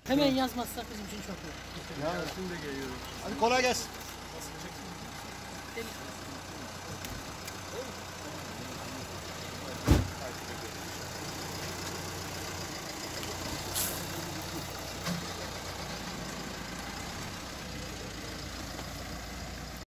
Hemen yazmazsak bizim için çok iyi. Ya şimdi geliyorum. Hadi kolay gelsin.